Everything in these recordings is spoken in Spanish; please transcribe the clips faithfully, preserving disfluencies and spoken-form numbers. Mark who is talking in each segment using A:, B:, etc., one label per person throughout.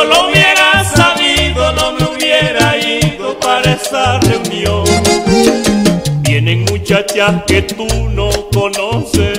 A: yo lo hubiera sabido, no me hubiera ido para esa reunión. Vienen muchachas que tú no conoces.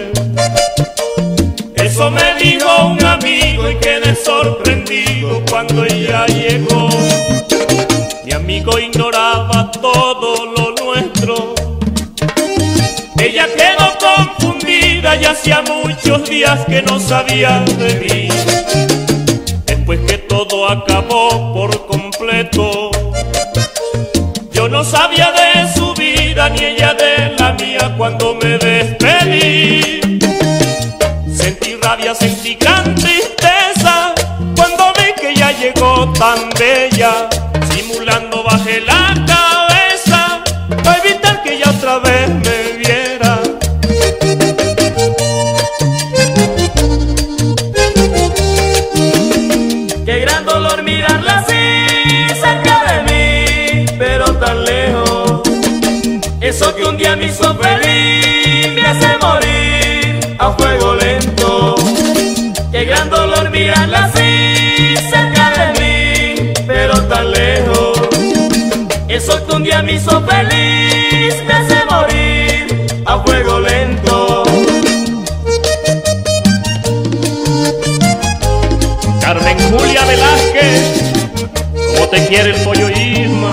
A: Eso me dijo un amigo y quedé sorprendido cuando ella llegó. Mi amigo ignoraba todo lo nuestro. Ella quedó confundida y hacía muchos días que no sabía de mí. Después que todo acabó por completo, yo no sabía de su vida ni ella de la mía. Cuando me despedí, sentí rabia, sentí gran tristeza cuando vi que ya llegó tan bella. Simulando bajé la cabeza para evitar que ella otra vez me viera. Qué gran dolor mirarla así cerca de mí, pero tan lejos. Eso que un día me hizo feliz me hace morir a fuego lento. Qué gran dolor mirarla así cerca de mí, pero tan lejos. Eso que un día me hizo feliz me hace morir a fuego lento. Carmen Julia Velázquez, ¿cómo te quiere el pollo Isma?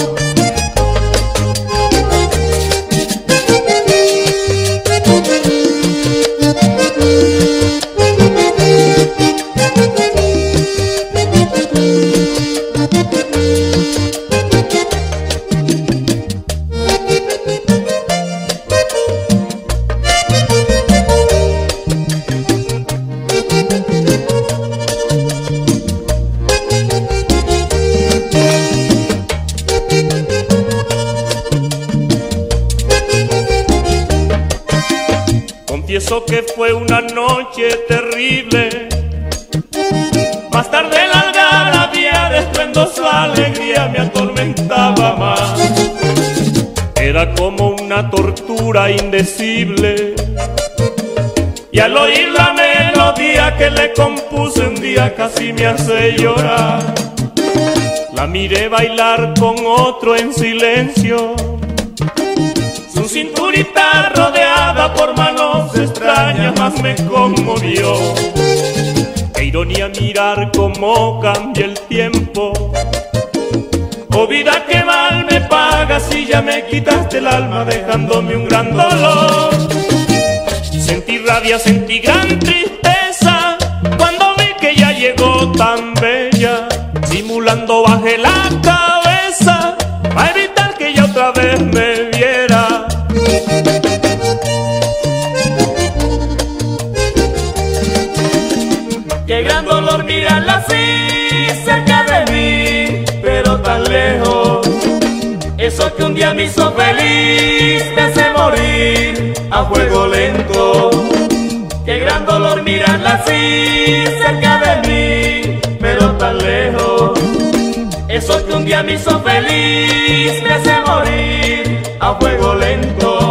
A: Confieso que fue una noche terrible. Más tarde la algarabía de estruendosa alegría me atormentaba más. Era como una tortura indecible. Y al oír la melodía que le compuse un día casi me hace llorar. La miré bailar con otro en silencio. Su cinturita rodeada por manos extrañas más me conmovió. Qué ironía mirar cómo cambia el tiempo. Oh vida, qué mal me pagas si ya me quitaste el alma dejándome un gran dolor. Sentí rabia, sentí gran tristeza cuando vi que ya llegó tan bella. Simulando bajé la cabeza para evitar que ella otra vez me viera. Qué gran dolor mirarla así cerca de mí, pero tan lejos. Eso que un día me hizo feliz me hace morir a fuego lento. Qué gran dolor mirarla así cerca de mí, pero tan lejos. Eso que un día me hizo feliz me hace morir a fuego lento.